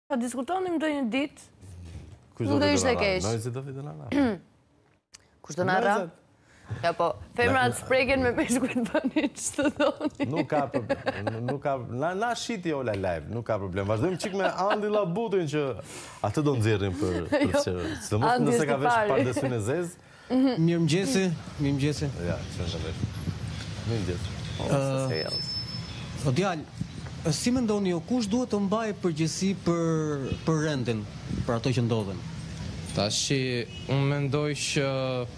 Ta diskutonim do një ditë, Kush nuk do ishte keq. keq. Do vitë në arra. Kush do në arra? Ja po, femrat spreken me peshkut bëni që të doni. Nuk ka problem. Na shiti Ola live, nuk ka problem. Vazhdojmë qik me Andi Labutin që atë do nëzirrim për qërë. Së mos nëse ka vesh pardesun e zezë. Mirë mëgjesi. Ja, që në shëndesh. Mirë mëgjesi. O djallë, si me ndoni jo, kush duhet të mbaj përgjësi për rendin, për ato që ndodhen? Tashi, unë mendoj që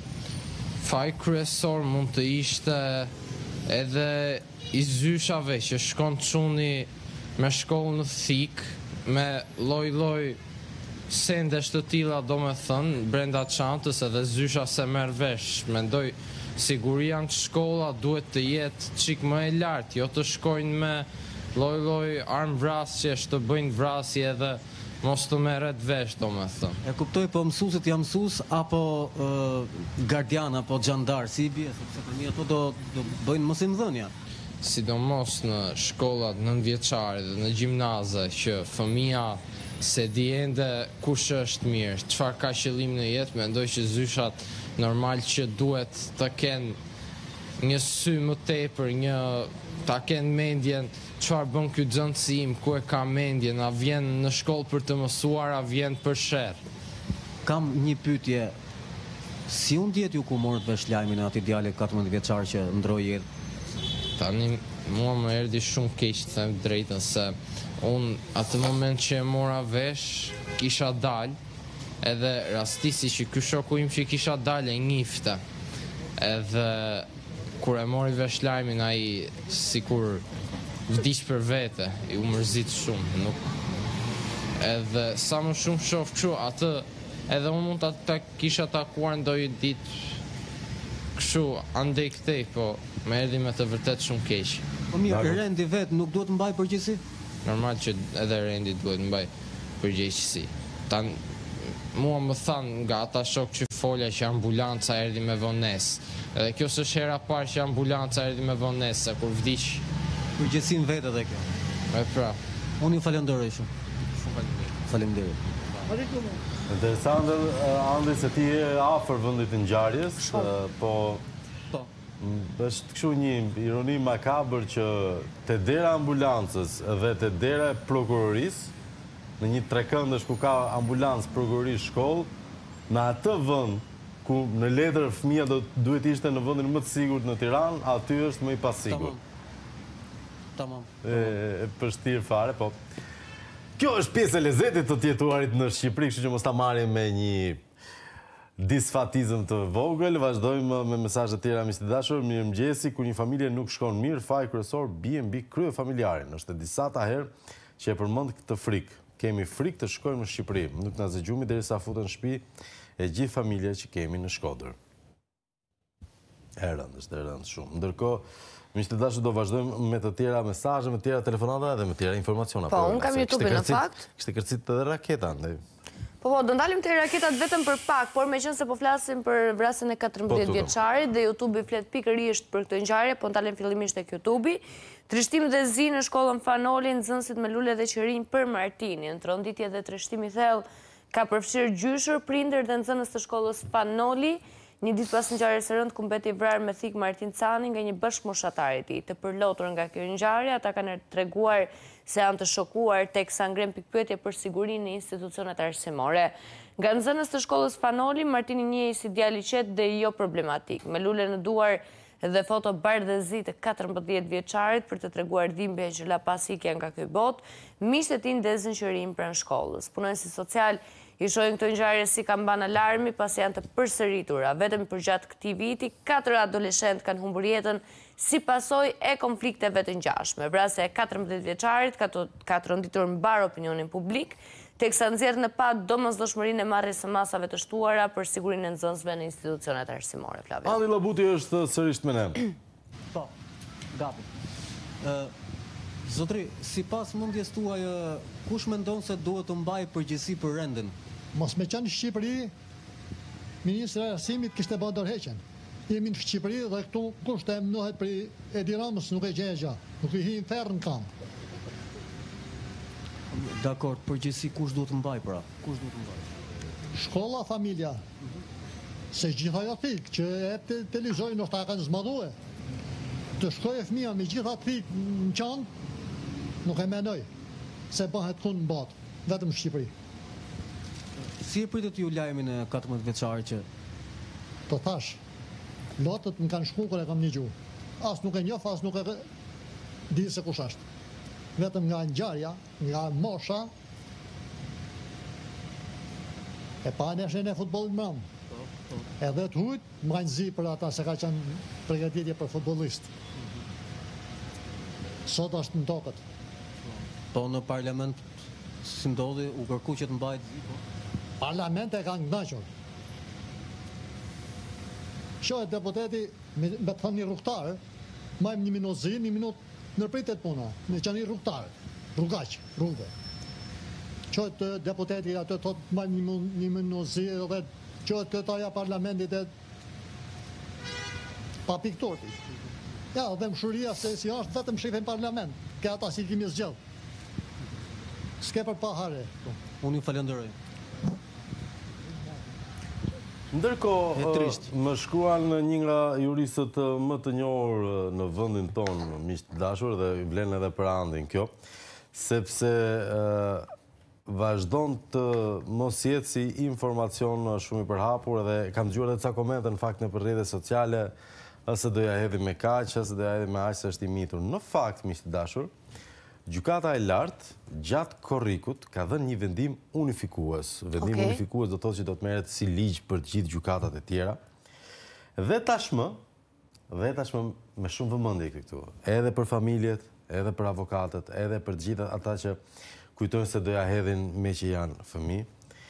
faj kryesor mund të ishte edhe i zyshave që shkon quni me shkollë në thik, me loj sendesh të tilla do me thënë, brenda çantës edhe zysha se merr vesh. Mendoj siguria në shkolla duhet të jetë çik më e lartë, jo të shkojnë me loj armë vrasjesh të bëjnë vrasje edhe mos të merret vesh, do me thënë. E kuptoj, po mësuesit janë mësues apo gardian apo xhandar, si i bie, sepse për mi ato do bëjnë mosimdhënia. Sidomos në shkollat nënvjeçare dhe në gjimnaze që fëmia se di ende kush është mirë, çfarë ka qëllim në jetë, mendoj që zyshat normal që duhet të kenë një sy më tepër, ta kenë mendjen çfarë bën ky nxënësi im, ku e ka mendjen, a vjen në shkollë për të mësuar, a vjen për sherr. Kam një pyetje. Si u ndjet ju ku morët vesh lajmin e atij djale 14 vjeçar që ndroi jetë? Tani mua më erdhi shumë keq të them drejtën, se unë atë moment që e mora vesh kisha dal, edhe rastisi që ky shoku im që kisha dal e njifte, edhe kur e mori vesh lajmin ai sikur vdiq për vete, i u mërzit shumë, edhe sa më shumë shoh kështu, atë edhe unë mund ta kisha takuar ndonjë ditë kështu andej këtej, po më erdhi me të vërtet shumë keq. Po mirë, rendi vet nuk duhet mbaj përgjegjësi? Normal që edhe rendi duhet mbaj përgjegjësi. Tan mua më than nga ata shok që folja që ambulanca erdhi me vonesë. Edhe kjo s'është hera parë që ambulanca erdhi me vonesë, se kur vdiq përgjegjësinë vetë edhe kjo. E pra. Unë ju falenderoj shumë. Shumë Faleminderit. Interesante, Andi, se ti je afër vendit të ngjarjes, po është kështu një ironi makabër që te dera ambulancës dhe te dera e prokurorisë, në një trekëndësh ku ka ambulancë, prokurori, shkollë, në atë vend ku në letër fëmia duhet ishte në vendin më të sigurt në Tiranë, aty është më i pasigurt. Tamam. E vështirë fare, po. Kjo është pjesë e lezetit të tjetuarit në Shqipëri, kështu që mos ta marrim me një disfatizëm të vogël. Vazhdojmë me mesazhe të tjera, miq të dashur. Mirëmëngjesi, kur një familje nuk shkon mirë, faji kryesor bie mbi krye familjarin. Është disa ta herë që e përmend këtë frikë. Kemi frikë të shkojmë në Shqipëri. Nuk na zgjumi derisa futen në shtëpi e gjithë familja që kemi në Shkodër. E rëndë shumë. Ndërkohë, miq të dashur, do vazhdojmë me të tjera mesazhe, me të tjera telefonata dhe me të tjera informaciona. Po, unë kam YouTube në fakt. Kishte kërcit edhe raketa, ndaj. Po, do ndalim të raketat vetëm për pak, por me qënë se po flasim për vrasjen e 14 vjeçarit dhe YouTube i flet pikërisht për këtë ngjarje, po ndalem fillimisht tek YouTube. Trishtim dhe zi në shkollën Fanoli, nxënësit me lule dhe qërinj për Martinin. Tronditje dhe trishtim i thellë ka përfshirë gjyshër, prindër dhe nxënës të shkollës Fanoli. Një ditë pas ngjarjes së rëndë ku mbeti vrarë me thik Martin Cani nga një bashkëmoshtatar i tij. Të përlotur nga kjo ngjarje, ata kanë treguar se janë të shokuar teksa ngren pikpyetje për sigurinë në institucionet arsimore. Nga nxënës të shkollës Fanoli, Martini njihej si djalë i qetë dhe jo problematik, me lule në duar dhe foto bardhëzi të 14 vjeçarit për të treguar dhimbje që la pas ikja nga ky botë, miqtë e tij ndezën qërim pranë shkollës. Punonësi social i shohin këtë ngjarje si kamban alarmi pasi janë të përsëritura. Vetëm përgjatë këtij viti, 4 adoleshentë kanë humbur jetën si pasojë e konflikteve të ngjashme. Vrasja e 14 vjeçarit ka tronditur mbar opinionin publik, teksa nxjerr në pa domosdoshmërinë e marrjes së masave të shtuara për sigurinë e nxënësve në institucionet arsimore. Flavia. Andi Labuti është sërish me ne. Po, gati. Zotri, sipas mendjes tuaj, kush mendon se duhet të mbajë përgjegjësi për rendin? Mos me qenë në Shqipëri, Ministri i Arsimit kishte bërë dorëheqjen. Jemi në Shqipëri dhe këtu kushte mnohet për Edi Ramës nuk e gjenë gjë, nuk i hin ferr në kam. Dakor, përgjithësi kush duhet të mbaj pra? Kush duhet të mbaj? Shkolla, familja. Se gjitha ato pikë që e televizoj nështë ta kanë zmadhue. Të shkoj e fëmija me gjitha të pikë në qanë, nuk e menoj se bëhet kun në batë, vetëm Shqipëri. Si e pritet ju lajmin e 14 vjeçarit që Të thash, lotët më kanë shku kër e kam një gjuhë. As nuk e njoh, as nuk e di se kush është. Vetëm nga ngjarja, nga mosha, e pa neshin e futbollit mram. Edhe të hujt, më kanë zi për ata se ka qenë përgatitje për futbollist. Sot është në tokët. po në parlament si ndodhi u kërku që të mbajt zi, po? Parlament e kanë gnaqur. Shohet deputeti me të thënë një rrugtar, majmë një minutë zi, një minutë nërpritet puna, me që një rrugtar, rrugaq, rrugë. Qohet deputeti atë thot majmë një minutë zi, dhe qohet këtaja parlamentit e pa piktorti. Ja, dhe mshuria se si është vetëm shifin parlament, ke ata si kimi zgjell. S'ke për pa hare. Unë ju falenderoj. Ndërkohë, më shkruan një nga juristët më të njohur në vendin tonë, miq të dashur, dhe vlen edhe për Andin kjo, sepse vazhdon të mos jetë si informacion shumë i përhapur, dhe kam dëgjuar edhe ca komente në fakt në rrjetet sociale, ose doja hedhi me kaq, ose doja hedhi me aq se është i mitur. Në fakt, miq të dashur, gjykata e lartë gjatë korrikut ka dhënë një vendim unifikues. Vendim unifikues do të thotë që do të merret si ligj për të gjithë gjykatat e tjera. Dhe tashmë me shumë vëmendje këtu, edhe për familjet, edhe për avokatët, edhe për të gjithë ata që kujtojnë se do ja hedhin me që janë fëmijë.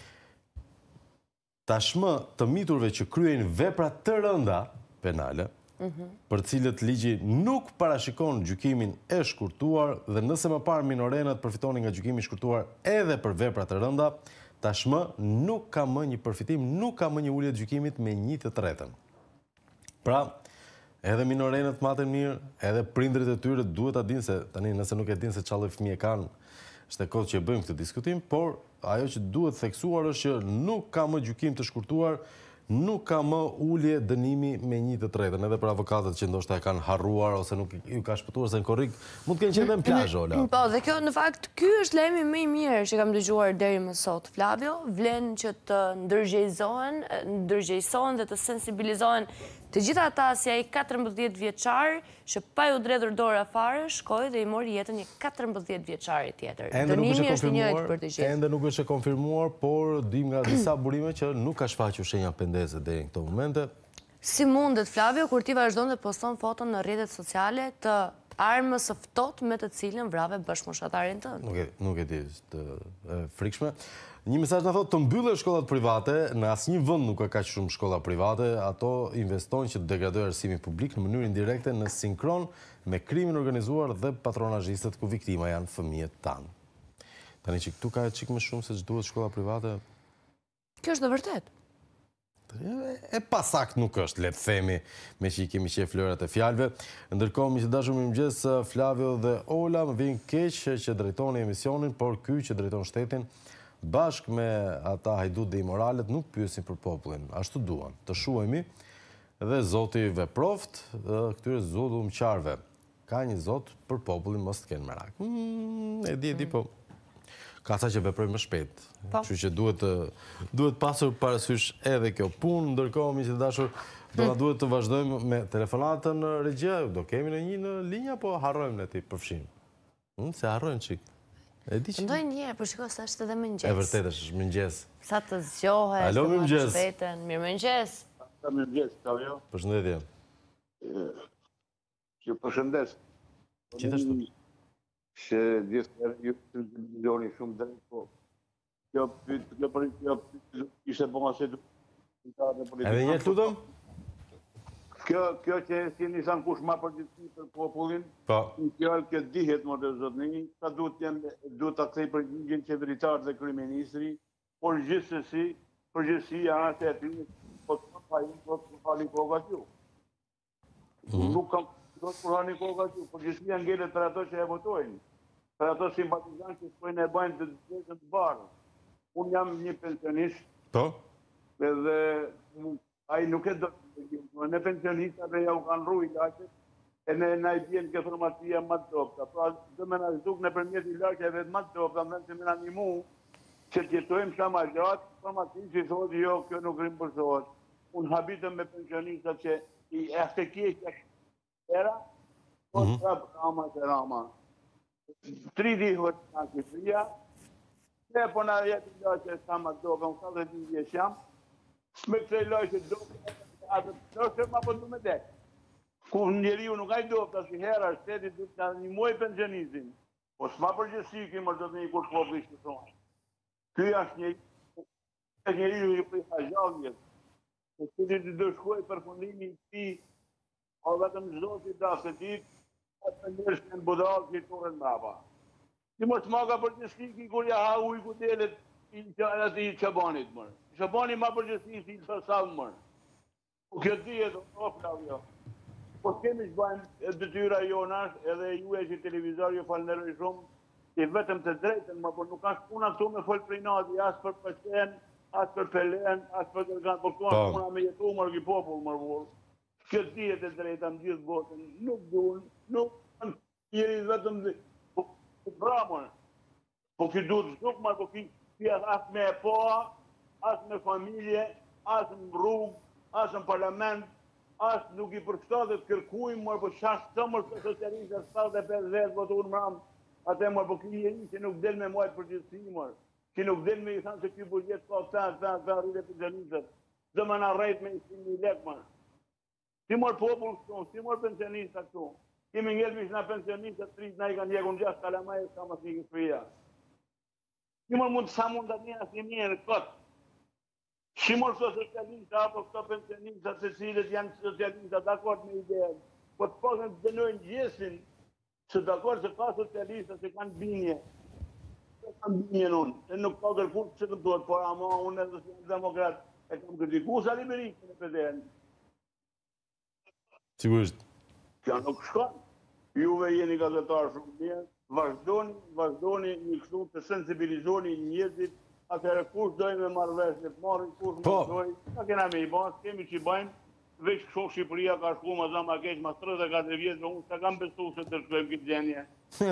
Tashmë të miturve që kryejnë vepra të rënda penale, për cilët ligji nuk parashikon gjykimin e shkurtuar, dhe nëse më parë minorenët përfitonin nga gjykimi i shkurtuar edhe për vepra të rënda, tashmë nuk ka më një përfitim, nuk ka më një ulje të gjykimit me 1/3. Pra, edhe minorenët maten mirë, edhe prindrit e tyre duhet ta dinë, se tani nëse nuk e dinë se çfarë fëmijë kanë, është e kohë që e bëjmë këtë diskutim, por ajo që duhet theksuar është që nuk ka më gjykim të shkurtuar, nuk ka më ulje dënimi me 1/3, edhe për avokatët që ndoshta e kanë harruar ose nuk ju ka shpëtuar se në korrik, mund të kenë qenë në plazh, Ola. Po, dhe kjo në fakt ky është lajmi më i mirë që kam dëgjuar deri më sot, Flavio. Vlen që të ndërgjegjësohen dhe të sensibilizohen të gjitha ata si ai 14 vjeçar që pa ju dredhur dora fare, shkoi dhe i mori jetën një 14 vjeçari tjetër. Dënimi është i njëjtë për të gjithë. Ende nuk është e konfirmuar, por dim nga disa burime që nuk ka shfaqur shenja pendese deri në këto momente. Si mundet, Flavio, kur ti vazhdon dhe poston foton në rrjetet sociale të armës së ftohtë me të cilën vrave bashkëmoshatarin tënd? Nuk e di, është frikshme. Një mesazh na thotë të mbyllen shkollat private, në asnjë vend nuk ka kaq shumë shkolla private, ato investojnë që të degradojë arsimin publik në mënyrë indirekte në sinkron me krimin organizuar dhe patronazhistët, ku viktima janë fëmijët tanë. Tani që këtu ka çik më shumë se ç'duhet shkolla private. Kjo është e vërtetë. E pasakt nuk është, le të themi, me që i kemi qef flërat e fjalëve. Ndërkohë, miq të dashur, mirëmëngjes, Flavio dhe Ola, më vjen keq që drejtoni emisionin, por ky që drejton shtetin bashkë me ata hajdut dhe imoralet nuk pyesin për popullin. Ashtu duan, të shuhemi dhe Zoti veproft këtyre zullumqarve. Ka një Zot për popullin, mos të kenë merak. E di, po ka sa që veprojnë më shpejt. Kështu që duhet pasur parasysh edhe kjo punë. Ndërkohë, miq të dashur, do na duhet të vazhdojmë me telefonatën në regje. Do kemi në linja, po harrojmë ne ti përfshim. Se harrojnë çik. Ndoj njerë, për shiko se është edhe mëngjes. E vërtet është mëngjes. Sa të zgjohet, alo, mëngjes. Mirë mëngjes. Mëngjes, Flavio. Përshëndetje. Që përshëndes. Gjithashtu. Që gjithë ju të milioni shumë drejt, po kjo ishte bëma se edhe një të lutëm? Kjo që si nisan kush ma përgjithësi për popullin, kjo këtë dihet më të zotni, ka duhet të kthej përgjigjen qeveritar dhe kryeministri, por gjithsesi, përgjithësia është e aty, po të falin koka që. Nuk kam do të përhani koka që, përgjithësia ngelet për ato që e votojnë. për ato simpatizant që shpojnë e bajnë të drejtën të barë. Unë jam një pensionist, edhe ai nuk e do të gjë. Në pensionistave ja u kanë rru i laqet, e na i bjen këtë formatia më të dopta. Pra, dhe me në zduk në përmjet i laqeve të më të dopta, më të me në një mu, që të jetojmë sa ma gjatë, formatin që i thotë, jo, kjo nuk rimbursohet. Unë habitëm me pensionistat që i ehte kjeqja era, po të prapë rama që rama. 3 dihët në Kipria, ne po në jetë i laqe sa ma të dopta, unë 70 vjeç jam, me kësaj laqe dopta, atë nështë ma po të me dekë. Ku njeriu nuk ai dopta si hera shtetit du të një muaj pensionistin, po s'ma përgjësi këmë do të një kur popli shkëtonë. Ky është njeriu i për hajavjet, që që të dëshkoj për fundimi ti, o vetëm zoti da se ti, atë të njërës në budal që i turën mrapa. Ti më s'ma ka përgjësi ki kur ja ha uj ku delet i qabanit mërë. Qabani ma përgjësi si i sasavë mërë. Po kjo dhjetë, o Flavio. Po kemi shbajnë dëtyra jonash, edhe ju e që televizor ju falënderoj shumë, që vetëm të drejten, ma por nuk ashtë puna këtu me folë prej nati, asë për Pesen, asë për Pelen, asë për Kërkan, po këtu ashtë puna me jetu mërë ki popull mërë vorë. Këtë dijet e drejta më gjithë botën, nuk duhen, nuk njëri vetëm dhe, po bramën, po këtë duhet shuk mërë, po këtë asë me poa, asë me familje, asë në rrugë, asë në parlament, asë nuk i përshtatet kërkujmë, mërë për qashtë të mërë të socialistët 75 votë unë mëram, atë mërë për këj jeni që nuk del me muajt përgjithsi mërë, që nuk del me i thanë se këj budjet ka ta rride pensionistët, dhe më në rejt me i 100.000 lek mërë. Si mërë popull këtu, si mërë pensionistat këtu, kemi ngelbish në pensionistat 3, na i kanë djekun 6 kalamaj, s'ka më s'ki kësëpëria. Si mërë mund sa mund të një asë një në këtë, Shimor së socialista apo këto pensionistat të cilët janë socialistat dakord me ideën, po të posën të dënojnë gjesin që dakord që ka socialistat që kanë binje. Që kanë binje unë, e nuk ka kërkur që të duhet, por ama unë edhe si demokrat e kam kritiku sa liberikën e përdejnë. Sigurisht. Kjo nuk shkon. Juve jeni gazetarë shumë mirë, vazhdoni një kështu të sensibilizoni njëzit. Atëherë kush dojnë me marrëveshje të marrin, kush më dojnë, ka kena me i banë, kemi që i bajnë, veç kështu Shqipëria ka shku ma zama keq, ma 34 vjetë, unë s'ka kam besu se të shkojmë këtë gjenje.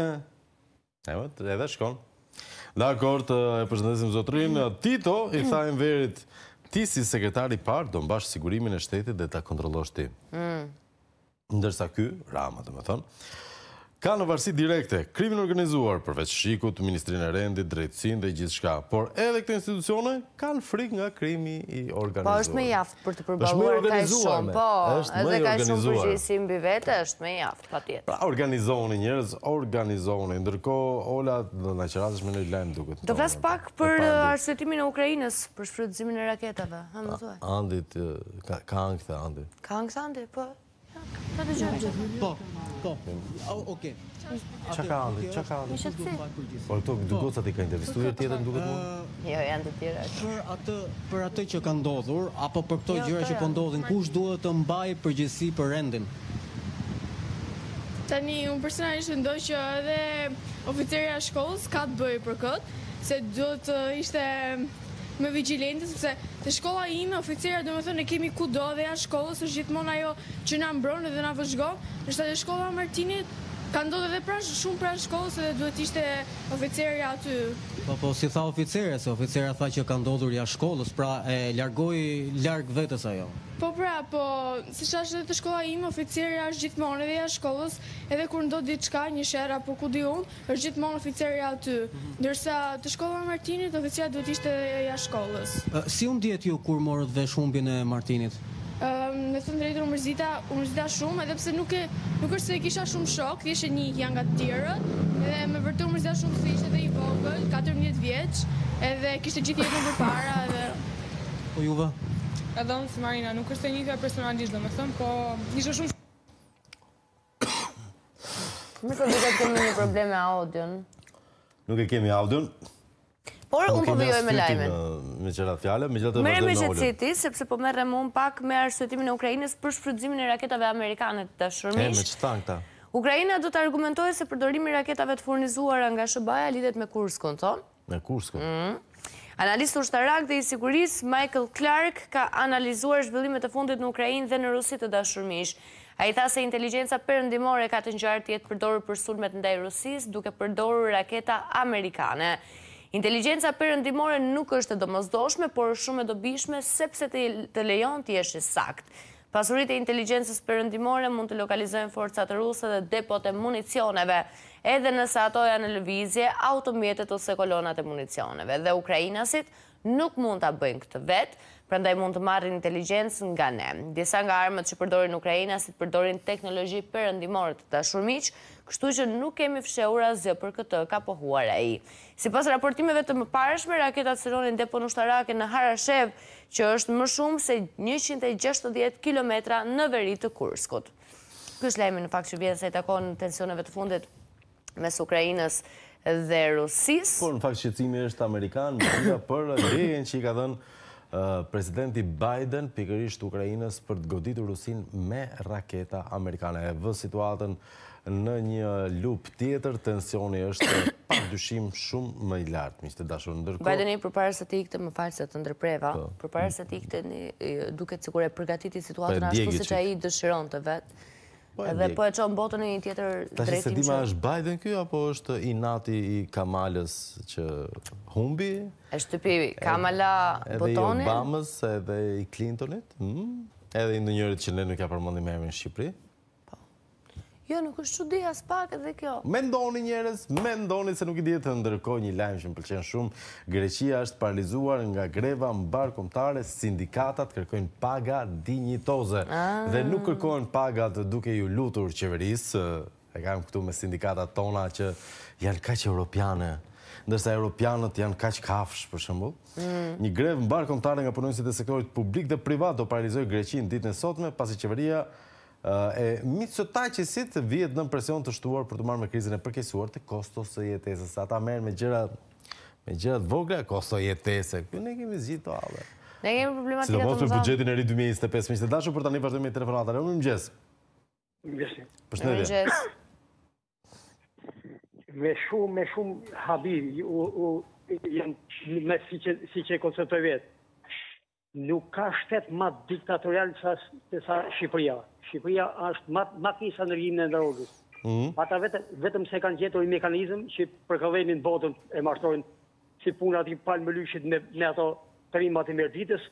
Edhe shkon. Dakor, e përshëndesim zotrin. Tito, i thajnë verit, ti si sekretari parë do mbash sigurimin e shtetit dhe ta kontrollosh ti. Ndërsa ky, Rama të me thonë, ka në varësi direkte krimin organizuar përveç shikut, Ministrinë e Rendit, drejtësinë dhe gjithë shka, por edhe këto institucione kanë frikë nga krimi i organizuar. Po është me jaftë për të përballuar kaj shumë, po, edhe kaj shumë përgjithësi mbi vete, është me jaftë, pa tjetë. Pra, organizoni njerëz, organizoni, ndërkohë Ola do na qeratësh me në lajm duket. Do flas pak për arsyetimin e Ukrainës, për shfrytëzimin e raketave, ha më thuaj. Andit, ka ankthë Andi. Ka ankthë Andi, po. Po, oke. Qa ka Andi? Me shëtësi. Por këto gocat i ka intervistuar tjetër duket mua? Jo, janë të tjera. Për atë që ka ndodhur, apo për këto gjëra që po ndodhin, kush duhet të mbajë përgjegjësi për rendin? Tani, unë personalisht mendoj që edhe oficerja e shkollës ka të bëjë për këtë, se duhet të ishte me vigilente, sepse të shkolla ime, oficerja do me thënë e kemi kudo dhe janë shkollës, është gjithmonë ajo që na mbron dhe na vëzhgon, është edhe shkolla Martinit, ka ndodhur edhe shumë pranë shkollës edhe duhet ishte oficerja aty. Po si tha oficerja, se oficerja tha që ka ndodhur jashtë shkollës, pra e largoi larg vetes ajo. Po pra, po, siç është edhe të shkolla ime, oficerja është gjithmonë edhe jashtë shkollës, edhe kur ndodh diçka, një sherr apo ku di unë, është gjithmonë oficerja aty. Ndërsa të shkolla Martinit, oficerja duhet ishte jashtë shkollës. Si u ndjet ju kur morët vesh humbjen e Martinit? Me thënë drejtën u mërzita shumë, edhe pse nuk është se kisha shumë shok, thjesht një janë nga të tjerët, edhe me vërtet u mërzita shumë se ishte edhe i vogël, 14 vjeç, edhe kishte gjithë jetën përpara edhe. Po juve? Edhe unë si Marina, nuk është e njëjta personalisht domethënë, po ishte shumë. Më të duket kemi një problem me audion. Nuk e kemi audion. Por unë po vijoj me lajmin. Me qërat fjale, me gjatë të Merrem me vazhdojmë në qetësiti, sepse po merrem unë pak me arsyetimin e Ukrainës për shfrytëzimin e raketave amerikane të dashurmish. Me ç'tan këta? Ukraina do të argumentojë se përdorimi i raketave të furnizuara nga SBA-ja lidhet me Kurskun, thonë. Me Kurskun. Analisti ushtarak dhe i sigurisë Michael Clark ka analizuar zhvillimet e fundit në Ukrainë dhe në Rusi të dashurmish. Ai tha se inteligjenca perëndimore ka të ngjarë të jetë përdorur për sulmet ndaj Rusisë duke përdorur raketa amerikane. Inteligjenca perëndimore nuk është e domosdoshme, por është shumë e dobishme sepse të lejon të jesh i saktë. Pasuritë e inteligjencës perëndimore mund të lokalizojnë forcat ruse dhe depot e municioneve, edhe nëse ato janë në lëvizje, automjetet ose kolonat e municioneve. Dhe ukrainasit nuk mund ta bëjnë këtë vetë, prandaj mund të marrin inteligjencë nga ne. Disa nga armët që përdorin ukrainasit përdorin teknologji perëndimore të dashurmiq, kështu që nuk kemi fshehur asgjë për këtë, ka pohuar ai. Sipas raportimeve të mëparshme, raketat syronin depon ushtarake në Harashev, që është më shumë se 160 kilometra në veri të Kurskut. Ky është lajmi në fakt që vjen se i takon tensioneve të fundit mes Ukrainës dhe Rusisë. Por në fakt shqetësimi është amerikan për lejen që i ka dhënë presidenti Biden pikërisht Ukrainës për të goditur Rusin me raketa amerikane. E vë situatën në një lupë tjetër, tensioni është pa dyshim shumë më i lartë, miqtë dashur. Ndërkohë Bideni përpara se të ikte, më fal se të ndërpreva, përpara se të ikte duket sikur e përgatiti situatën ashtu siç ai dëshironte vetë. Edhe po e çon botën në një tjetër drejtim. Tash se di ma është Biden ky apo është i nati i Kamalës që humbi? Është shtypi Kamala botonin. Edhe i Obamës, edhe i Clintonit, edhe i ndonjërit që ne nuk ja përmendim emrin në Shqipëri. Jo, nuk është çudi as pak edhe kjo. Mendoni njerëz, mendoni se nuk i dihet. Ndërkohë një lajm që më pëlqen shumë, Greqia është paralizuar nga greva mbarkombëtare, sindikatat kërkojnë paga dinjitoze dhe nuk kërkojnë pagat duke ju lutur qeverisë, e kam këtu me sindikatat tona që janë kaq europiane, ndërsa europianët janë kaq kafsh për shembull. Një grevë mbarkombëtare nga punonjësit e sektorit publik dhe privat do paralizojë Greqinë ditën e sotme pasi qeveria e Mitsotakisit vihet në presion të shtuar për të marrë me krizën e përkeqësuar të kostos së jetesës. Ata merren me gjërat vogla, kosto jetese. Këtu ne kemi zgjidhur alle. Ne kemi problematika të mëdha. Sidomos për buxhetin e ri 2025, miqtë dashur, për tani vazhdojmë me telefonata. Mirëmëngjes. Mirëmëngjes. Përshëndetje. Me shumë habi, janë me si që konceptoj vetë. Nuk ka shtet ma diktatorial se sa Shqipëria. Shqipëria është ma kisa në rrimin e ndërrodhës. Ata vetëm se kanë gjetur një mekanizëm që përkëdhenin botën e mashtrorin si puna ati palë më lyshit me ato trimat e merditës.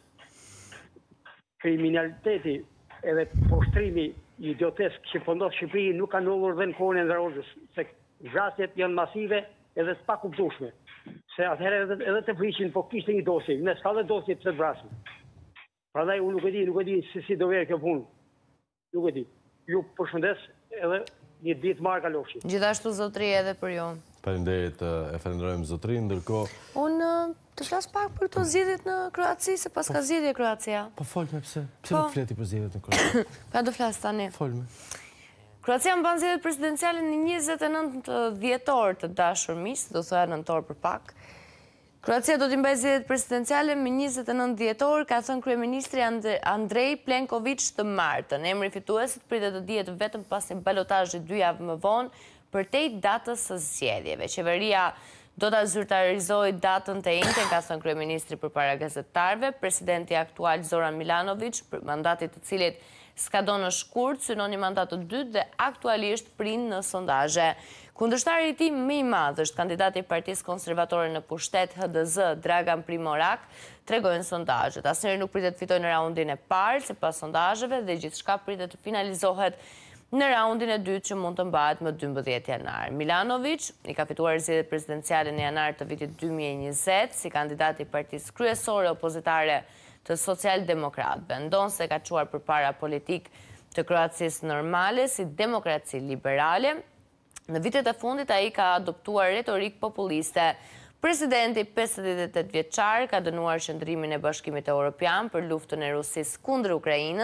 Kriminaliteti edhe poshtrimi idiotesk që pëndohë Shqipëri nuk kanë ullur dhe në kohën e ndërrodhës. Se zhrasjet janë masive edhe të pa kuptueshme. Se atëherë edhe të prishin, po kishte një dosje, ne s'ka dhe dosje të vrasin. Prandaj unë nuk e di si do verë kjo punë. Nuk e di. Ju përshëndes edhe një ditë marrë kalofshi. Gjithashtu zotri edhe për ju. Faleminderit, e falenderojmë zotri, ndërkohë. Unë të flas pak për këto zgjedhjet në Kroaci, se pas ka zgjedhje Kroacia. Po folme pse? Pse nuk fleti për zgjedhjet në Kroaci? Pa do flas tani. Folme. Kroacia mban zgjedhjet presidenciale në 29 dhjetor të dashur miq, do thoya nëntor për pak. Kroacia do t'i mbajë zgjedhjet presidenciale me 29 dhjetor, ka thënë kryeministri Andrej Plenković të martën. Emri i fituesit pritet të dihet vetëm pas një balotazhi 2 javë më vonë përtej datës së zgjedhjeve. Qeveria do ta zyrtarizojë datën të njëjtën, ka thënë kryeministri përpara gazetarëve. Presidenti aktual Zoran Milanović, për mandatit të cilit skadon në shkurt, synon një mandat të dytë dhe aktualisht prind në sondazhe. Kundërshtari i tij më i madh është kandidati i Partisë Konservatore në pushtet HDZ, Dragan Primorac, tregojnë sondazhet. Asnjëri nuk pritet të fitojë në raundin e parë sipas sondazheve dhe gjithçka pritet të finalizohet në raundin e dytë që mund të mbahet më 12 janar. Milanović i ka fituar zgjedhjet presidenciale në janar të vitit 2020 si kandidati i Partisë kryesore opozitare të socialdemokratëve. Ndon se ka çuar përpara politik të Kroacisë normale si demokraci liberale. Në vitet e fundit ai ka adoptuar retorik populiste. Presidenti 58 vjeçar ka dënuar qëndrimin e Bashkimit Evropian për luftën e Rusisë kundër Ukrainës,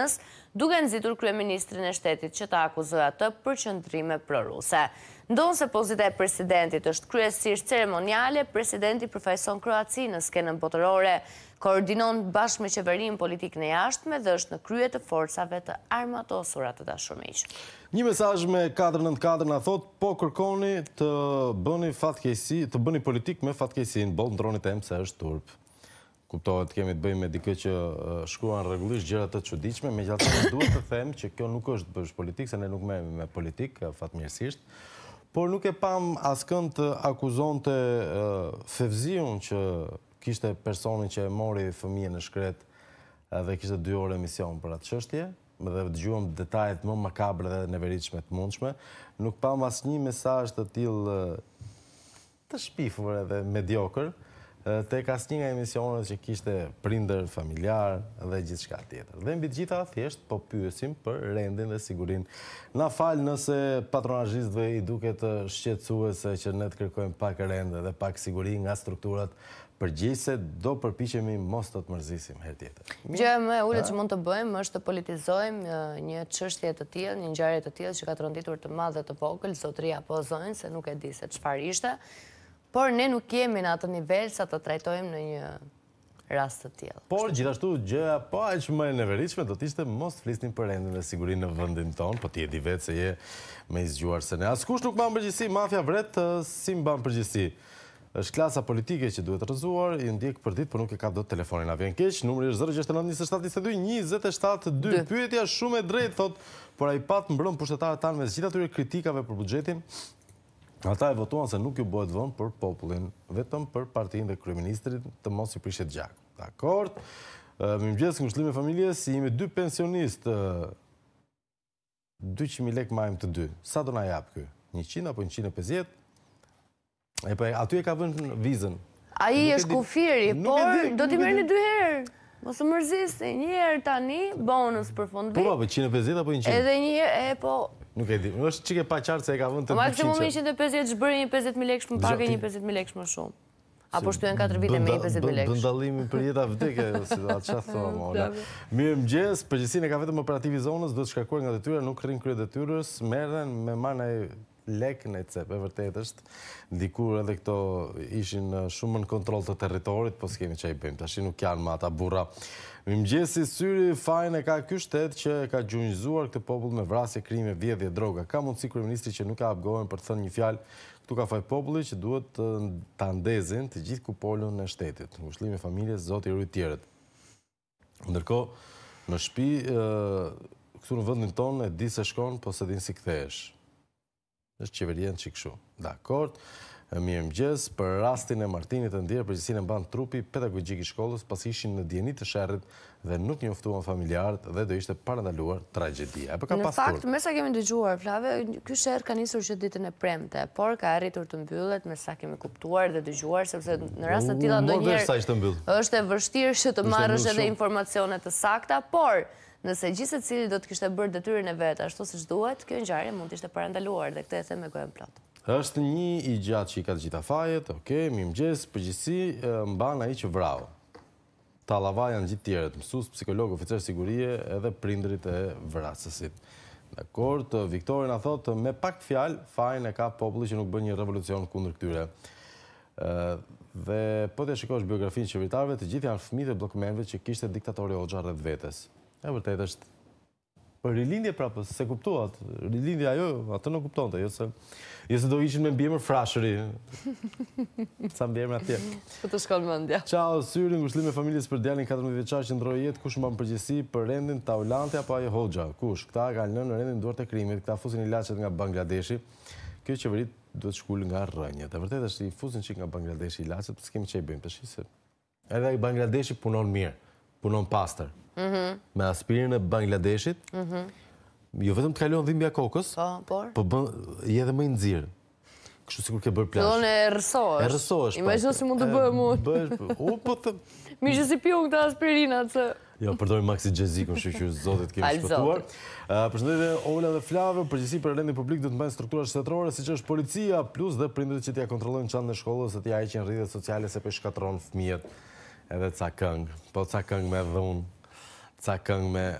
duke nxitur kryeministrin e shtetit që ta akuzoi atë për qëndrime proruse. Ndonse pozita e presidentit është kryesisht ceremoniale, presidenti përfaqëson Kroacinë në skenën botërore, koordinon bashkë me qeverinë politikën e jashtme dhe është në krye të forcave të armatosura të dashurmiq. Një mesazh me 494 na thot, po kërkoni të bëni fatkeqësi, të bëni politik me fatkeqësinë, boll ndroni tem se është turp. Kuptohet, kemi të bëjmë me dikë që shkruan rregullisht gjëra të çuditshme, megjithatë duhet të them që kjo nuk është bësh politik, se ne nuk merremi me politik, fatmirësisht. Por nuk e pam askënd të akuzonte Fevziun që kishte personin që e mori fëmijën në shkret dhe kishte 2 orë emision për atë çështje, dhe dëgjuam detajet më makabre dhe neveritshme të mundshme. Nuk pam asnjë mesazh të tillë të shpifur edhe mediokër tek asnjë nga emisionet që kishte prindër, familjar dhe gjithçka tjetër. Dhe mbi të gjitha thjesht po pyesim për rendin dhe sigurinë. Na fal nëse patronazhistëve i duket shqetësuese që ne të kërkojmë pak rend dhe pak siguri nga strukturat përgjegjëse, do përpiqemi mos të mërzisim herë tjetër. Gjë më e ulët që mund të bëjmë është të politizojmë një çështje të tillë, një ngjarje të tillë që ka tronditur të madh dhe të vogël, zotëria apo zonjë, se nuk e di se çfarë ishte. Por ne nuk jemi në atë nivel sa të trajtojmë në një rast të tillë. Por gjithashtu gjëja po aq më e neveritshme do të ishte mos të flisnim për rendin dhe sigurinë në vendin tonë, po ti e di vetë se je më i zgjuar se ne. Askush nuk mban përgjegjësi, mafia vret si mban përgjegjësi. Është klasa politike që duhet rrëzuar, i ndjek për ditë, por nuk e ka dot telefonin. Na vjen keq, numri është 069 27 22 27 2. Pyetja shumë e drejtë thot, por ai pat mbrëm pushtetarët tanë me gjithë atyre kritikave për buxhetin. Ata e votuan se nuk ju bëhet vënë për popullin, vetëm për partinë dhe kryeministrit të mos i prishet gjak. Dakord? Mirëmëngjes, ngushëllim e familjes, jemi 2 pensionistë, 200.000 lekë majmë të 2. Sa do na jap ky? 100 apo 150? E pa aty e ka vënë vizën. Ai është kufiri, por do t'i merrni 2 herë. Mos u mërzisni, një herë tani, bonus për fund vit. Po, 150 apo 100? Edhe një herë, po. Nuk e di, është çike pa qartë se e ka vënë të 200. Maksimumi 150 ç'bëri një 50.000 lekë më pak e një 50.000 lekë më shumë. Apo shtyen 4 vite me 50.000 lekë. Ndallimi për jeta vdekje, situatë çfarë thonë, Ola. Mirëmëngjes, përgjegjësinë e ka vetëm operativi i zonës, do të shkarkuar nga detyra, nuk rrin krye detyrës, merren me marrë lekë në cep, e vërtet është. Dikur edhe këto ishin shumë në kontroll të territorit, po s'kemi çaj bëjmë, tash nuk janë më ata burra. Mirëmëngjesi, syri fajin e ka ky shtet që ka gjunjëzuar këtë popull me vrasje, krime, vjedhje, droga. Ka mundësi kryeministri që nuk ka hap gojën për të thënë një fjalë. Këtu ka faj populli që duhet ta ndezin të gjithë kupolën e shtetit. Ngushëllim e familjes, Zoti i ruaj tjerët. Ndërkohë, në shtëpi, këtu në vendin tonë e di se shkon, po se din si kthehesh. Është qeveria në çik kështu. Dakord. Mirëmëngjes, për rastin e Martinit të ndjerë, përgjegjësinë e mban trupi pedagogjik i shkollës, pasi ishin në dieni të sherrit dhe nuk njoftuan familjarët dhe do ishte parandaluar tragjedia. Në fakt, me sa kemi dëgjuar, Flave, ky sherr ka nisur që ditën e premte, por ka arritur të mbyllet me sa kemi kuptuar dhe dëgjuar, sepse në rast të tilla ndonjëherë është e vështirë që të marrësh edhe informacione të sakta, por nëse gjithë secili do të kishte bërë detyrën e vet ashtu siç duhet, kjo ngjarje mund të ishte parandaluar dhe këtë e them me gojën plot. Është një i gjatë që i ka të gjitha fajet, okej, mirëmëngjes, përgjithësi mban ai që vrau. Tallava janë gjithë tjerët, mësues, psikolog, oficer sigurie edhe prindrit e vrasësit. Dakord, Viktori na thotë me pak fjalë, fajin e ka populli që nuk bën një revolucion kundër këtyre. Dhe po të shikosh biografinë e qeveritarëve, të gjithë janë fëmijë të bllokmenëve që kishte diktatori Hoxha rreth vetes. E vërtet është për rilindje prapë, se kuptohet, rilindja ajo, atë nuk kuptonte, jo se do ishin me mbiemër Frashëri. Sa mbiemër atje. Po të shkon mendja. Ciao, syri, ngushëllim e familjes për djalin 14 vjeçar që ndroi jetë, kush mban përgjegjësi për rendin Taulante apo ai Hoxha? Kush? Këta kanë lënë rendin duart e krimit, këta fusin ilaçet nga Bangladeshi. Kjo qeveri duhet shkull nga rrënjët. E vërtet është i fusin çik nga Bangladeshi ilaçet, s'kemi çaj bëjmë tash se. Edhe ai Bangladeshi punon mirë, punon pastër. Me aspirinë e Bangladeshit, jo vetëm të kalon dhimbja kokës, po bën edhe më i nxirr. Kështu sikur ke bërë plazh. Fillon e rrësohesh. E rrësohesh. Imagjino si mund të bëhem unë. Po të mirë që si piu këta aspirinat se. Jo, përdorim Maxi Xhezikun, kështu që zotit kemi shpëtuar. Përshëndetje Ola dhe Flave, përgjegjësi për rendin publik do të mbajnë struktura shtetërore siç është policia plus dhe prindërit që t'ia kontrollojnë çantën e shkollës, të t'ia heqin rrjetet sociale se po shkatërron fëmijët. Edhe ca këngë, po ca këngë me dhun, ca këngë me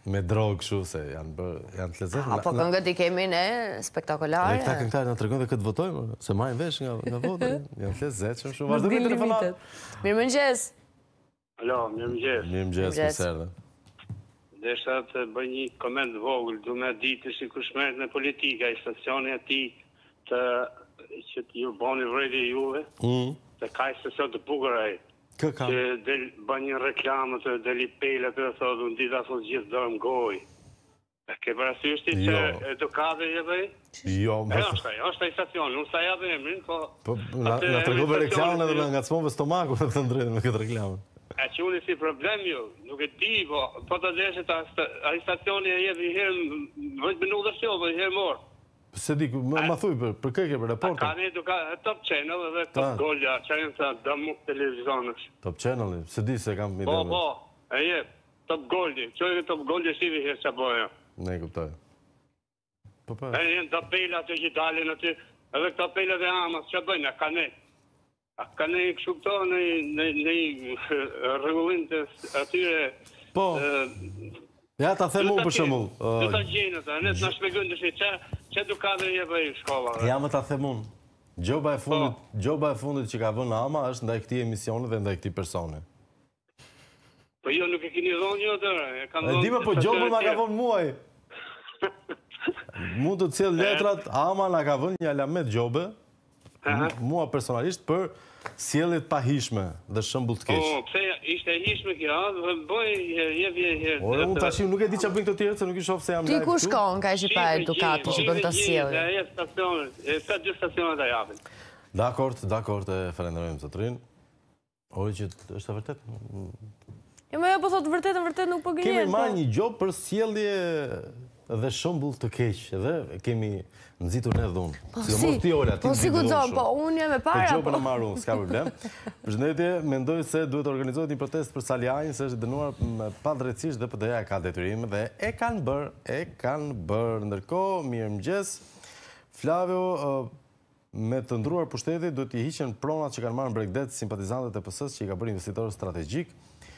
Me drogë kështu se janë të lezetshme. Po këngët i kemi ne spektakolare. Këta këngëtarë na tregojnë dhe këtë votojmë, se marrin vesh nga vota, janë të lezetshëm shumë. Vazhdojmë me telefonat. Mirëmëngjes. Alo, mirëmëngjes. Mirëmëngjes, mirëserdhë. Desha të bëj një koment vogël, du me ditë si kush merret në politika, i stacioni atij që ju bani vrejtje juve, të kaj se sot të bukur ai. Që bën një reklamë të deli pele të thotë unë dita sot gjithë dorë goj. Ke parasysh ti që edukate je bëj? Jo, është ai stacioni, unë sa ja dhe emrin, po na tregove reklamën edhe na ngacmove stomaku me të drejtën me këtë reklamë. A që unë si problem ju, nuk e di, po të deshet ai stacioni e jep i herë 10 minuta shoh, po i herë morë. Se di, ma thuj për kërke, për reporter. Ka një Top Channel dhe Top Golja, që janë të dëmu televizionës. Top Channel, se di se kam i Po, e jep, Top Golji. Që e Top Golji shivi herë që boja. Ne, kuptoj. E jenë të pejla të që dalin aty, edhe këta pejla dhe amas, që bëjnë, a ka ne? A ka ne i këshu këto në rregullin të atyre... Po, ja ta them unë për shembull. Du ta gjenë të, ne të në shpegojnë të shi, që edukate je bëj shkolla? Ja më ta them unë. Gjoba e fundit që ka vënë ama është ndaj këtij emisioni dhe ndaj këtij personi. Po jo nuk e keni dhënë jo tërë. E di më, po Gjoba ma ka vënë muaj. Mund të cilë letrat, ama na ka vënë një alamet Gjobe, mua personalisht, për sjelljet pa hishme dhe shembull të keq. Po, pse ishte hishme kjo, bëj herë. Ore, unë tashim nuk e di çfarë bëjnë këto tjerët, se nuk i shoh se jam live. Ti ku shkon, ka që pa edukati që bën të sjellje. Ja, stacionet, sa dy stacionet a japin. Dakord, e falenderojmë zotrin. Ore që është e vërtet. Jo, më po thotë vërtet nuk po gënjen. Kemi marrë një gjop për sjellje dhe shembull të keq, dhe kemi nxitur ne dhunë. Sidomos ti Ola, ti. Po si guxon, po unë jam e para. Po gjopën e marr unë, s'ka problem. Përshëndetje, mendoj se duhet organizohet një protestë për Salianin, se është dënuar padrejtisht dhe PD-ja ka detyrim dhe e kanë bërë. Ndërkohë, mirëmëngjes. Flavio, me të ndruar pushtetit duhet t'i hiqen pronat që kanë marrë në Bregdet simpatizantët e PS-s që i ka bërë investitor strategjik.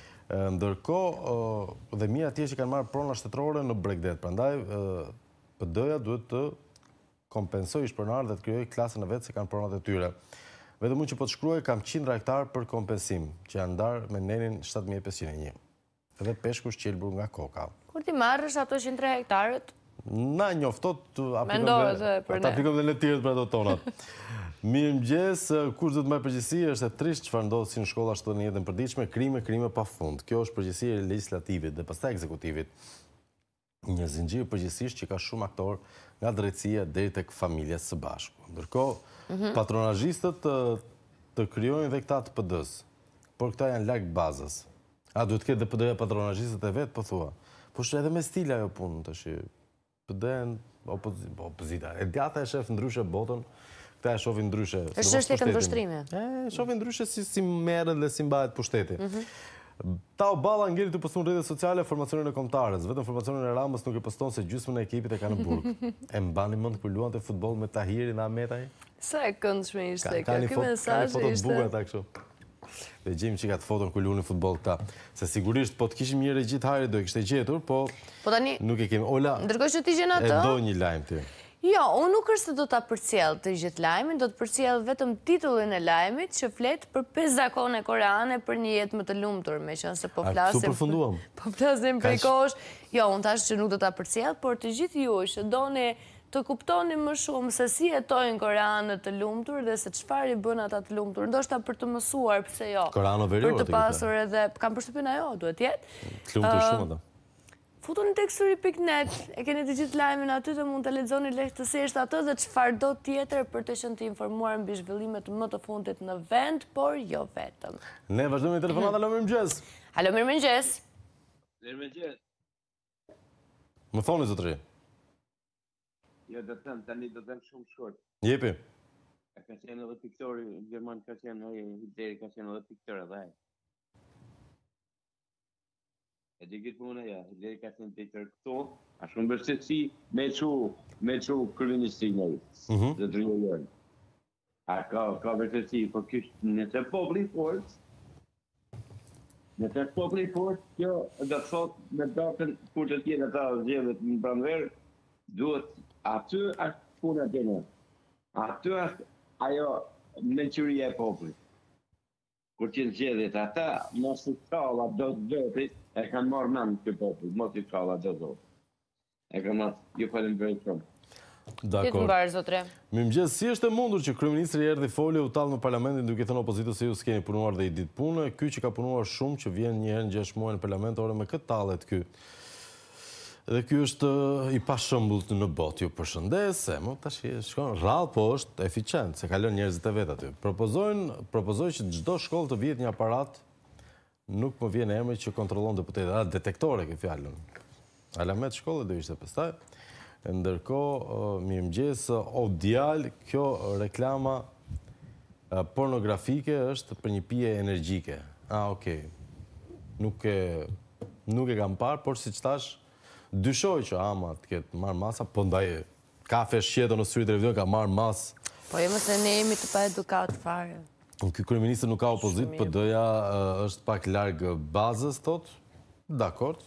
Ndërkohë, dhe mija atje që kanë marrë prona shtetërore në Bregdet. Prandaj, PD-ja duhet të kompensoj shpërnarë dhe të kryoj klasën e vetë se kanë pronat e tyre. Vetëm unë që po të shkruaj, kam 100 hektar për kompensim, që janë ndarë me nenin 7501. Edhe peshku shqelbur nga koka. Kur ti marrësh ato 103 hektarët? Na njoftot të aplikojmë dhe në tjerët për ato tonat. Mirëmëngjes, kush do të marrë përgjegjësi është e trisht çfarë ndodh si në shkolla ashtu në jetën e përditshme, krime pafund. Kjo është përgjegjësia e legislativit dhe pastaj ekzekutivit. Një zinxhir përgjithsisht që ka shumë aktor nga drejtësia deri tek familja së bashku. Ndërkohë, patronazhistët të krijojnë dhe këta të PD-s, por këta janë larg bazës. A duhet të ketë dhe PD-ja patronazhistët e vet, po thua. Po është edhe me stil ajo punë tash. PD-n opozita. E djata e shef ndryshe botën. Këta e shohin ndryshe. Është çështje e këndvështrimi. Shohin ndryshe si merret dhe si mbahet pushteti. Tao Balla ngeli të poston rrjetet sociale formacionin e kombëtarës. Vetëm formacionin e Ramës nuk e poston se gjysmën e ekipit e ka në burg. E mbani mend kur luante futboll me Tahirin Ahmetaj? Sa e këndshme ishte kjo. Ky mesazh ishte. Ka foto të bukura ata kështu. Dhe gjejmë çika të foton kur luanin futboll këta. Se sigurisht po të kishim një regjit hajri do e kishte gjetur, po tani nuk e kemi. Ola. Ndërkohë që ti gjen atë. E do një lajm ti. Jo, unë nuk është se do ta përcjell të gjithë lajmin, do të përcjell vetëm titullin e lajmit që flet për 5 zakone koreane për një jetë më të lumtur, meqense po flasim. Po flasim prej kohësh. Jo, unë thash që nuk do ta përcjell, por të gjithë ju që doni të kuptoni më shumë se si jetojnë koreanët të lumtur dhe se çfarë i bën ata të lumtur, ndoshta për të mësuar pse jo. Për të pasur edhe kam përshtypjen ajo duhet jetë. Të lumtur shumë ata. Futuni tek suri.net, e keni të gjithë lajmin aty dhe mund të lexoni lehtësisht atë dhe çfarëdo tjetër për të qenë të informuar mbi zhvillimet më të fundit në vend, por jo vetëm. Ne vazhdojmë me telefonat. Alo, mirëmëngjes. Alo, mirëmëngjes. Mirëmëngjes. Më thoni zotëri. Jo, do të them tani do të them shumë shkurt. Jepi. Ka qenë edhe piktori gjerman, ka qenë deri ka qenë edhe piktor edhe ai. E di këtë punë, ja, deri ka qenë piktor këtu, a shumë bërsetësi me çu kryeministin ai. Dhe drejtori. A ka bërsetësi, po kish nëse populli fort. Nëse është populli i fortë, kjo do të thotë me datën kur të tjenë ata zgjedhjet në pranverë, duhet aty është puna e tyre. Aty është ajo mençuria e popullit. Kur që zgjedhjet ata, mos i shkalla do zotit, e kanë marrë mend këtë popull, mos i shkalla do zotit. E kanë marrë, ju falenderoj shumë. Dakor. Mirëmëngjes, si është e mundur që kryeministri erdhi foli u tallë në parlamentin duke thënë opozitës se ju s'keni punuar dhe i ditë punë, ky që ka punuar shumë që vjen një herë në 6 muaj në parlament, ore me këtë tallet ky. Dhe ky është i pashëmbull në botë. Ju përshëndes, mo tash shkon rrallë, po është eficient, se kalon njerëzit e vet aty. Propozoj që çdo shkollë të vihet një aparat, nuk më vjen emri që kontrollon deputetët, detektore këtë fjalën. Alamet shkolle do ishte pastaj. Ndërkohë, mirëmëngjes, o djalë, kjo reklama pornografike është për një pije energjike. Okej. Nuk e kam parë, por si që tash, dyshoj që ama të ketë marrë masa, po ndaj kafe shqeto në syri televizion ka marrë masë. Po jemi se ne jemi të pa edukat fare. Ky kryeministër nuk ka opozit, PD-ja është pak largë bazës, thot. Dakord.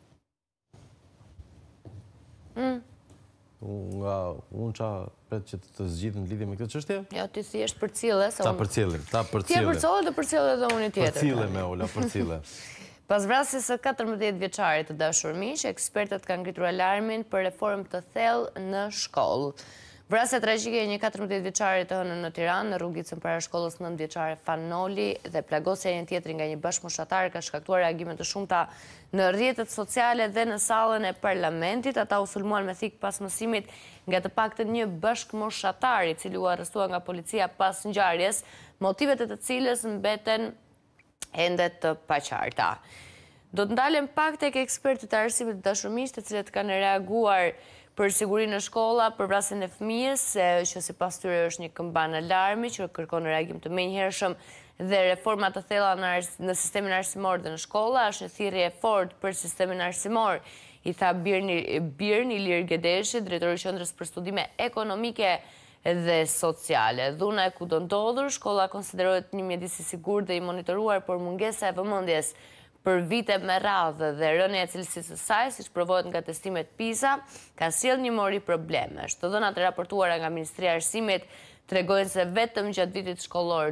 Unë qa pret që të zgjidhë në lidhje me këtë çështje? Ja, ti si është për cilë, Ta për cilë. Ti e për cilë dhe për cilë edhe unë i tjetër. Për cilë me Ola, për cilë. Pas vrasjes së 14 vjeçarit të dashur miq, ekspertët kanë ngritur alarmin për reformë të thellë në shkollë. Vrasja tragjike e një 14 vjeçari të hënën në Tiranë në rrugicën para shkollës 9 vjeçare Fanoli dhe plagosja e një tjetri nga një bashkëmoshatar ka shkaktuar reagime të shumta në rrjetet sociale dhe në sallën e parlamentit. Ata u sulmuan me thik pas mësimit nga të paktën një bashkëmoshatar i cili u arrestuar nga policia pas ngjarjes, motivet e të cilës mbeten ende të paqarta. Do të ndalem pak tek ekspertët e arsimit të dashur miq, të cilët kanë reaguar për sigurinë në shkolla, për vrasjen e fëmijës, që sipas tyre është një këmban alarmi që kërkon reagim të menjëhershëm dhe reforma të thella në sistemin arsimor dhe në shkolla, është një thirrje e fortë për sistemin arsimor, i tha Birni Ilir Gedeshi, drejtori i Qendrës për Studime Ekonomike dhe Sociale. Dhuna e ku do ndodhur, shkolla konsiderohet një mjedis i sigurt dhe i monitoruar, por mungesa e vëmendjes për vite me radhë dhe rënja e cilësisë së saj, siç provohet nga testimet PISA, ka sjellë një mori problemesh. Të dhënat e raportuara nga Ministria e Arsimit tregojnë se vetëm gjatë vitit shkollor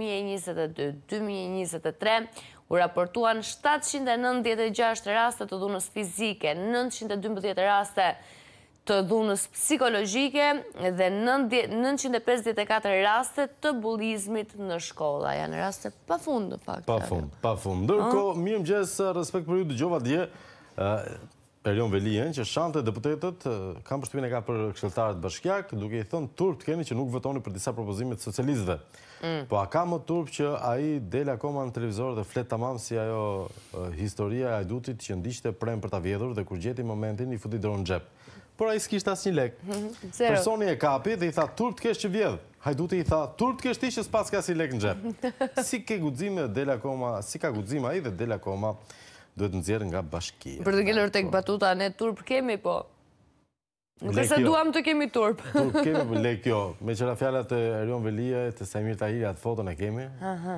2022-2023 u raportuan 796 raste të dhunës fizike, 912 raste të dhunës psikologjike dhe 954 raste të bullizmit në shkolla. Janë raste pafund në fakt. Pafund. Ndërkohë, mirëmëngjes, respekt për ju, dëgjova dje Erion Velien që shante deputetët kanë përshtypjen e ka për këshilltarët bashkiak, duke i thënë turp të keni që nuk votoni për disa propozime të socialistëve. Po a ka më turp që ai del akoma në televizor dhe flet tamam si ajo historia e Hajdutit që ndiqte prem për ta vjedhur dhe kur gjeti momentin i futi dorën në xhep. Por ai s'kishte asnjë lek. Personi e kapi dhe i tha turp të kesh që vjedh. Hajduti i tha turp të kesh ti që s'pas ka si lek në xhep. Si ke guxime del akoma, si ka guxim ai dhe del akoma duhet nxjerrë nga bashkia. Për të ngelur tek batuta ne turp kemi, po. Nuk është se duam të kemi turp. Turp kemi, po lek jo. Me qëra fjallat e Erion Velia, të Samir Tahiri, atë foton e kemi.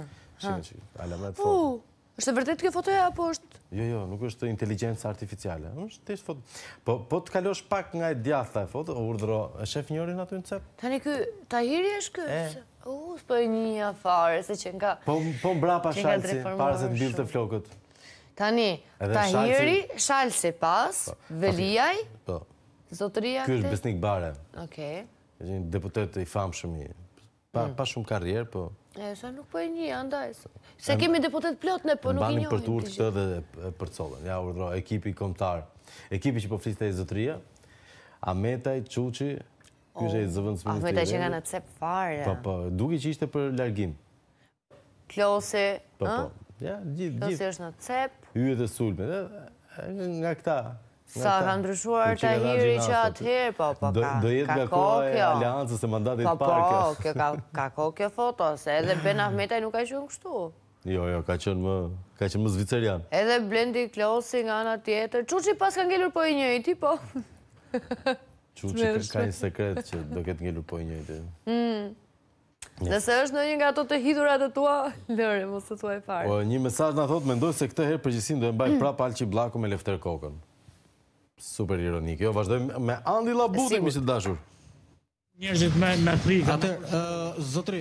Alamet foto. Është vërtet kjo fotoja apo është? Jo, nuk është inteligjencë artificiale. Është thjesht foto. Po të kalosh pak nga e djathta e foto, urdhëro, e shef njërin aty në cep? Tani ky Tahiri është ky? S'po e njeh fare se që nga Po mbrapa shalsi, para se të mbilte flokët. Tani, Tahiri, shalsi pas, Veliaj, zotëria Ky është Besnik Bare. Okej. Është një deputet i famshëm i pa shumë karrierë, po. Sa nuk po e njeh andaj. Se kemi deputet plot ne, po nuk i njohim. Mbani për turp këtë dhe përcollën. Ja urdhro ekipi kombëtar. Ekipi që po fliste zotëria, Ametaj, Çuçi, ky është i zëvendës ministri. Ametaj që nga në cep fare. Po, duke që ishte për largim. Klosi, Po. Ja, gjithë. Klosi është në cep. Hyje dhe sulme. Nga këta. Sa ka ndryshuar Tahiri që atëherë, po, ka do jetë nga koha e aleancës e mandatit parë. Po, ka kohë kjo foto, se edhe Ben Ahmetaj nuk ka qenë kështu. Jo, ka qenë më zvicerian. Edhe Blendi Klosi nga ana tjetër. Çuçi pas ka ngelur po i njëjti, po. Çuçi ka një sekret që do ketë ngelur po i njëjti. Dhe se është në një nga ato të hidurat e tua, lëre, mos të tua e fare. Një mesazh na thot, mendoj se këtë herë përgjithësinë do e mbaj prapë Alçi Blaku me Lefter Kokën. Super ironik. Jo, vazhdojmë me Andi Llabuti, miq të dashur. Njerëzit me frikë. Atëherë, zotri,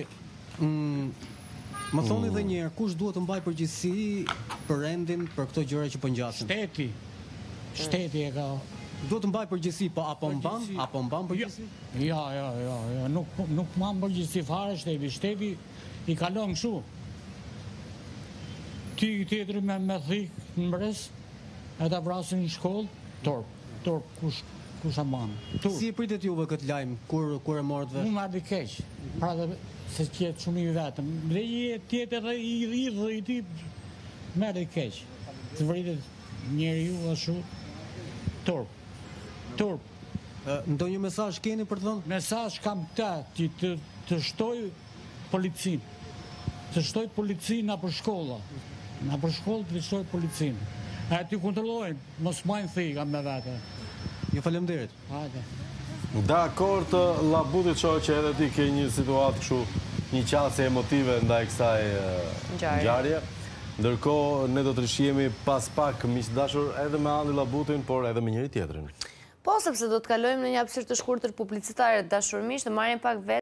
më thoni edhe një herë, kush duhet të mbaj përgjegjësi për rendin për këto gjëra që po ngjasin? Shteti e ka. Duhet të mbaj përgjegjësi, po apo mban përgjegjësi? Jo, nuk mban përgjegjësi fare shteti. Shteti i kalon kështu. Ti tjetëri me thikë në mbres, e ta vrasin në shkollë, torp, kush e mban. Si e pritet juve këtë lajm kur e morët vesh? Unë marrë keq, pra dhe se qetë shumë i vetëm. Dhe i tjetër dhe i ti merë keq. Të vritet njeriu ashtu, torp. Ndonjë mesazh keni për të thënë? Mesazh kam këtë, të shtoj policin. Të shtoj policin na për shkolla. Na për shkollë të shtoj policin. E të kontrollojnë, mos majnë thika me vete. Jo, faleminderit. Hajde. Dakord, Llabuti, shoh që edhe ti ke një situatë kështu, një qasje emotive ndaj kësaj ngjarje. Ndërkohë ne do të rishihemi pas pak, miq dashur, edhe me Andi Llabutin, por edhe me njëri tjetrin. Po, sepse do të kalojmë në një hapësirë të shkurtër publicitare, dashur miq, të marrim pak vetë